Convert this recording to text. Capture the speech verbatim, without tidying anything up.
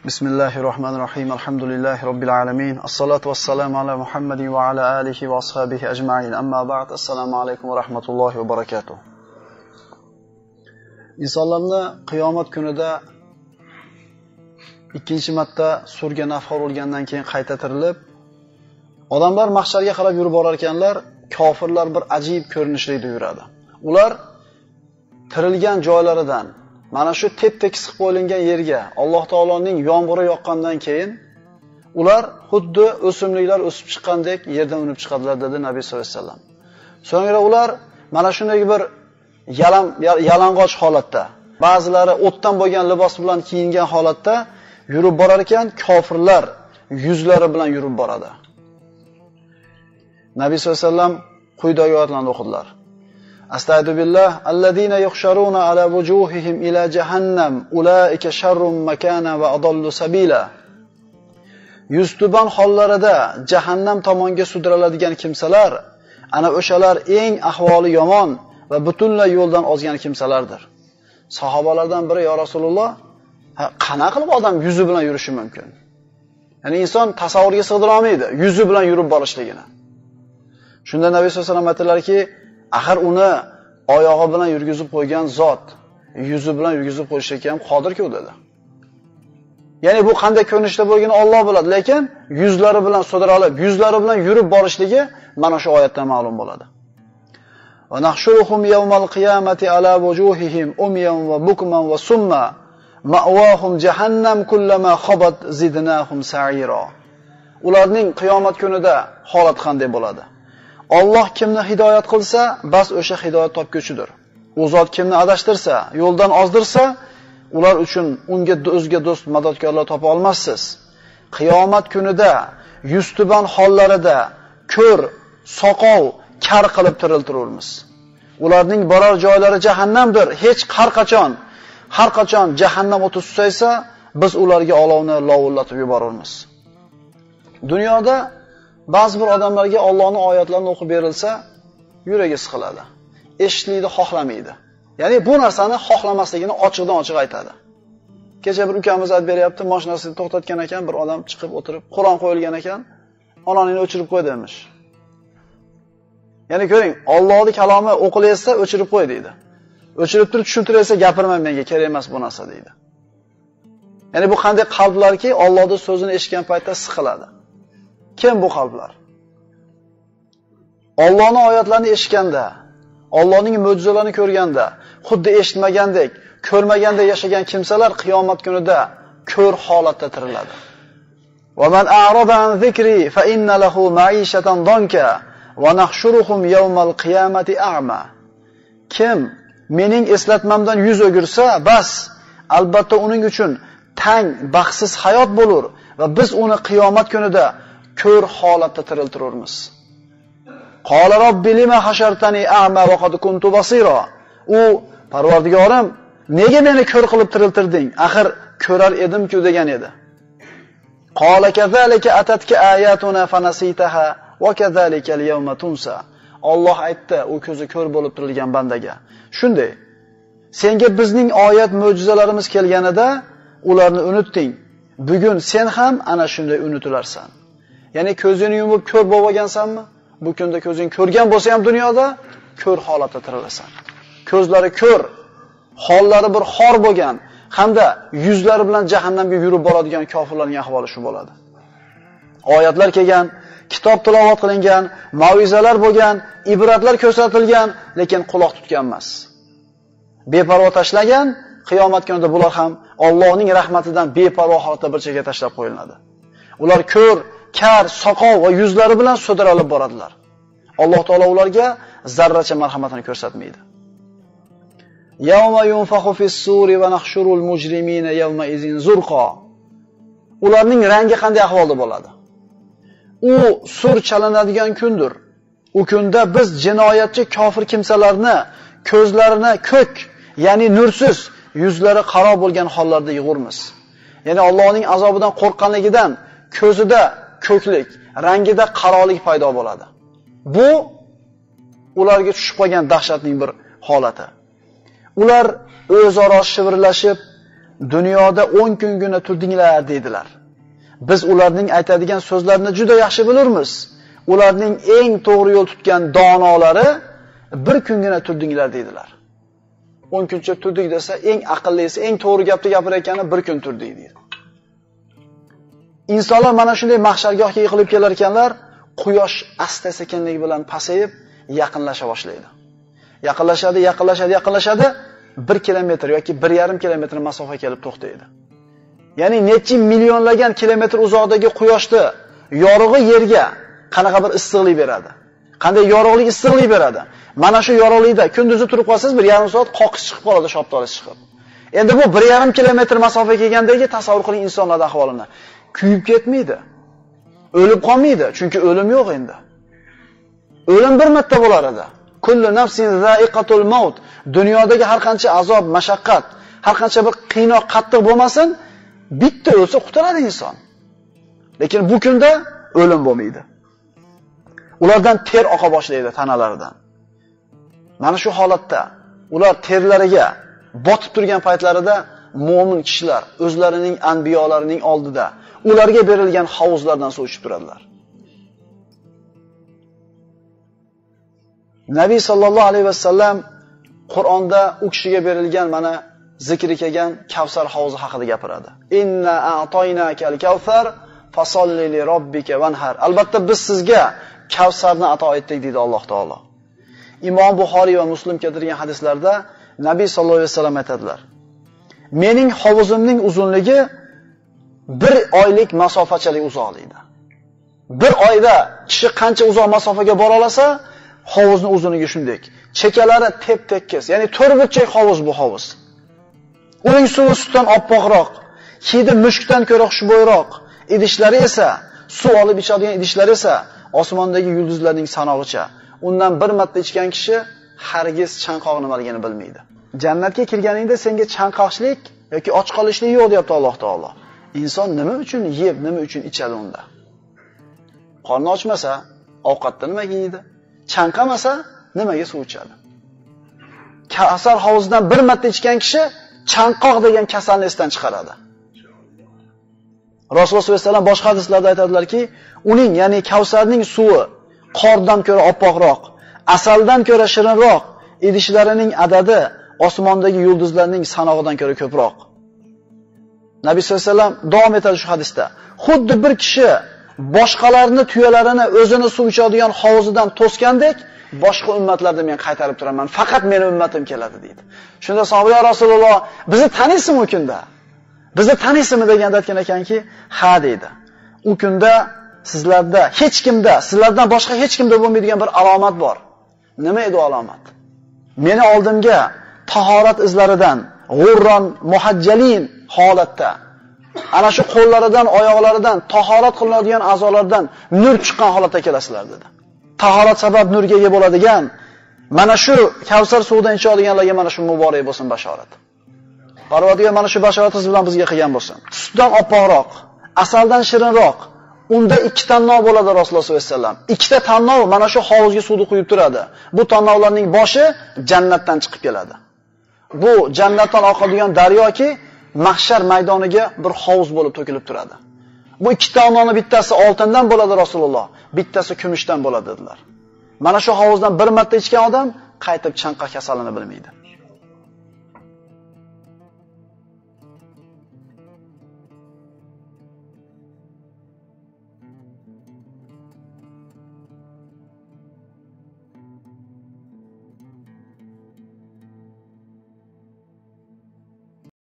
Bismillahirrahmanirrahim. Alhamdulillahi Rabbil alamin. As-salatu was-salamu ala Muhammadin va ala alihi va ashabihi ajma'in. Amma ba'd. Assalomu alaykum va rahmatullohi va barakatuh. İnsanlarni qiyomat kunida ikkinchi marta surga nafxor bo'lgandan keyin qayta tirilib, odamlar mahsharga qarab yurib borar ekanlar, kofirlar bir ajib ko'rinishda yuradi. Ular tirilgan joylaridan mana shu tep-tekis qilib qo'yilgan yerga Alloh taoloning yomg'iri yoqqandan keyin ular xuddi o'simliklar o'sib chiqqandek yerdan unib chiqadilar dedi Nabiy sollallohu alayhi vasallam. So'ngra ular mana shunday bir yalang yalang'och holatda, ba'zilari o'tdan bo'lgan libos bilan kiyingan holatda yurib borar ekan, kofirlar yuzlari bilan yurib boradi. Nabiy sollallohu alayhi vasallam quyidagi oyatlarni o'qidilar. Astagfirullah allazina yuhsharuna ala wujuhihim ila jahannam ulaika sharrun makana va adallu sabila. Yuztuban hollarida jahannam tomonga sudraladigan kimsalar ana o'shalar eng ahvoli yomon va butunlay yo'ldan ozgan kimsalardir. Sahobalardan biri ya Rasululloh, qanaqa qilib odam yuzi bilan yurishi mumkin? Ya'ni inson tasavvurga sig'dira olmaydi yuzi bilan yurib borishligini. Shunda Nabiy sollallohu alayhi vasallam aytdilarki, axir uni oyog'i bilan yurgizib qo'ygan zot yuzi bilan yurgizib qo'yishga ham qodir-ku dedi. Ya'ni bu qanday ko'rinishda bo'lganini Alloh biladi, lekin yuzlari bilan so'diralib, yuzlari bilan yurib borishligi mana shu oyatdan ma'lum bo'ladi. Va nahshuruhum yawmal qiyamati ala wujuhihim umyan va bukman va summa ma'wahum jahannam kullama khabat zidnahum sa'ira. Ularning qiyomat kunida holat qanday bo'ladi? Alloh kimni hidoyat qilsa, bas o'sha hidoyat topguchidir. U zot kimni adashtirsa, yo'ldan ozdirsa, ular uchun unga o'zga do'st, madadkorlar topa olmassiz. Qiyomat kunida yuztuban hollarida ko'r, soqov, kar qilib tiriltiramiz. Ularning borar joylari jahannamdir. Hech har qachon, har qachon jahannam o'ti susaysa, biz ularga olovni lovullatib yuboramiz. Dunyoda ba'zi bir odamlarga Allohning oyatlarini o'qib berilsa, yuragi siqiladi. Eshitlikni xohlamaydi. Ya'ni bu narsani xohlamasligini ochiqdan ochiq aytadi. Kecha bir ukamiz aytib beryapti, mashinasini to'xtatgan ekan, bir odam chiqib o'tirib, Qur'on qo'yilgan ekan, onanini o'chirib qo'y demiş. Ya'ni ko'ring, Allohning kalomi o'qilayotsa, o'chirib qo'y deydi. O'chirib turib tushuntirsa, gapirmang menga, kerak emas bu narsa deydi. Ya'ni bu qanday qalblarki, Allohning so'zini eshitgan paytda siqiladi. Kim bu qalblar? Allohning oyatlarini eshitganda, Allohning mo'jizalarini ko'rganda, xuddi eshitmagandek, ko'rmagandek yashagan kimsalar qiyomat kunida ko'r holatda tiriladi. Va man a'rada an zikri fa inna lahu ma'ishatan danka va nahshuruhum yawmal qiyamati a'ma. Kim mening eslatmamdan yuz o'girsa, bas, albatta uning uchun tang, baxtsiz hayot bo'lur va biz uni qiyomat kunida ko'r holatda tiriltiramiz. Qala robbi lima hashartani a'ma va qad kuntu basira. U Parvardigorim, nega meni ko'r qilib tiriltirding? Axir ko'rar edim-ku degan edi. Qala kazalika atatka ayatuna fanasitaha va kazalika al-yawma tunsa. Alloh aytdi, u ko'zi ko'r bo'lib tirilgan bandaga. Shunday, senga bizning oyat mo'jizalarimiz kelganida ularni unutding. Bugun sen ham ana shunday unutilarsan. Ya'ni ko'zini yumib ko'r bo'lib olgansanmi? Bu kunda ko'zing ko'rgan bo'lsa ham dunyoda ko'r holatda tirilasan. Ko'zlari ko'r, hollari bir xor bo'lgan, hamda yuzlari bilan jahannamga yurib boradigan kofirlarning ahvoli shu bo'ladi. Oyatlar kelgan, kitob tilovat qilingan, mau'izalar bo'lgan, ibratlar ko'rsatilgan, lekin quloq tutgan emas. Beparvo tashlagan, qiyomat kunida bular ham Allohning rahmatidan beparvo holatda bir chekka tashlab qo'yiladi. Ular ko'r, kar, soqov va yuzlari bilan so'diralib boradilar. Alloh taolo ularga zarracha marhamatini ko'rsatmaydi. Yawma yunfaxu fis-suri va nahshurul mujrimina yawma izin zurqa. Ularning rangi qanday ahvolda bo'ladi? U sur chalinadigan kundir. U kunda biz jinoyatchi kofir kimsalarni ko'zlarini ko'k, ya'ni nursiz, yuzlari qaro bo'lgan hollarda yig'urmiz. Ya'ni Allohning azobidan qo'rqqanligidan ko'zida ko'klik, rangida qarolik paydo bo'ladi. Bu ularga tushib qolgan dahshatning bir holati. Ular o'zaro shivirlashib, dunyoda o'n kungina turdinglar dedilar. Biz ularning aytadigan so'zlarini juda yaxshi bilamiz. Ularning eng to'g'ri yo'l tutgan donolari bir kungina turdinglar dedilar. o'n kuncha turdik desa, eng aqllisi, eng to'g'ri gapni gapirayotgani bir kun turdik deydi. Insonlar mana shunday mahshargohga yiqilib kelar ekanlar, quyosh asta-sekinlik bilan pasayib yaqinlasha boshlaydi. Yaqinlashadi, yaqinlashadi, yaqinlashadi, bir kilometr yoki bir yarim kilometr masofa kelib to'xtaydi. Ya'ni necha millionlagan kilometr uzoqdagi quyoshni yorug'i yerga qanaqa bir issiqlik beradi? Qanday yorug'lik, issiqlik beradi? Mana shu yorug'likda kunduzi turib qolsangiz bir yarim soat qoqish chiqib qoladi, shoptolish chiqib. Endi bu bir yarim kilometr masofa kelgandagi tasavvur qiling insonlarning ahvolini. Kuyib ketmaydi. O'lib qolmaydi, chunki o'lim yo'q endi. O'lim bir marta bo'lar edi. Kullu nafsin za'iqatul maut. Dunyodagi har qancha azob, mashaqqat, har qancha bir qiynoq, qattiq bo'lmasin, bitta o'lsa qutuladi inson. Lekin bu kunda o'lim bo'lmaydi. Ulardan ter oqa boshlaydi tanalaridan. Mana shu holatda ular terlariga botib turgan paytlarida mu'min kishilar o'zlarining anbiyolarining oldida ularga berilgan havuzlardan suv ichib turadilar. Nabiy sallallohu alayhi vasallam Qur'onda u kishiga berilgan mana zikri kelgan Kavsar havuzi haqida gapiradi. Inna a'toynakal kavsar fasolli li robbika vanhar. Albatta biz sizga Kavsarni ato etdik deydi Alloh taolo. Imom Buxoriy va Muslim keltirgan hadislarda Nabiy sallallohu alayhi vasallam aytadilar: "Mening havuzimning uzunligi bir oylik masofachalik uzoqlikda. Bir oyda kishi qancha uzoq masofaga bora olsa, hovuzning uzunligi shunday. Chekalari tep-tekis, ya'ni to'rt burchak hovuz bu hovuz. Uning suvi sutdan oppoqroq, hidi mushkdan ko'ra xushbo'yroq, idishlari esa, suv olib ichadigan idishlari esa osmondagi yulduzlarning sanog'icha. Undan bir marta ichgan kishi hargiz chanqoq nimaligini bilmaydi. Jannatga kirganingda senga chanqoqchilik yoki och qolishlik yo'q deyapti Alloh taolo. Inson nima uchun yeb, nima uchun ichadi unda? Qorni ochmasa, ovqatdan nimaga yeydi? Chanqamasa, nimaga suv ichadi? Kavsar havuzidan bir marta ichgan kishi chanqoq degan kasalni esdan chiqaradi. Rasululloh sollallohu alayhi vasallam boshqa hadislarda aytadilarki, uning, ya'ni Kavsarning suvi qordan ko'ra oppoqroq, asaldan ko'ra shirinroq, idishlarining adadi osmondagi yulduzlarning sanog'idan ko'ra ko'proq. Nabiy sollallohu alayhi vasallam davom etadi shu hadisda. Xuddi bir kishi boshqalarni tuyalarini o'zini suv ichadigan hovuzidan to'sgandek, boshqa ummatlarni men qaytarib turaman. Faqat meni ummatim keladi deydi. Shunda sahoba Rasululloh, bizni taniysizmi u kunda? Bizni taniysizmi deganda aytgan ekanki, ha deydi. U kunda sizlarda hech kimda, sizlardan boshqa hech kimda bo'lmaydigan bir alomat bor. Nima edi o alomat? Meni oldimga tahorat izlaridan, g'urron muhajjalin holatda, ana shu qo'llaridan, oyoqlaridan tahorat qilinadigan a'zolardan nur chiqqan holatda kelasizlar dedi. Tahorat sabab nurga ega bo'ladigan mana shu Kavsar suvidan ichadiganlarga mana shu muborak bo'lsin bashorat. Parvardigor mana shu bashoratingiz bilan bizga qilgan bo'lsin. Sutdan oppoqroq, asaldan shirinroq. Unda ikki tannov bo'ladi Rasululloh sollallohu alayhi vasallam. Ikkita tannov mana shu hovuzga suvni quyib turadi. Bu tannovlarning boshi jannatdan chiqib keladi. Bu jannatdan oqadigan daryoki mahshar maydoniga bir hovuz bo'lib to'kilib turadi. Bu ikki tannoni bittasi oltindan bo'ladi Rasululloh, bittasi kumushdan bo'ladi dedilar. Mana shu hovuzdan bir marta ichgan odam qaytib chanqoq kasalini bilmaydi.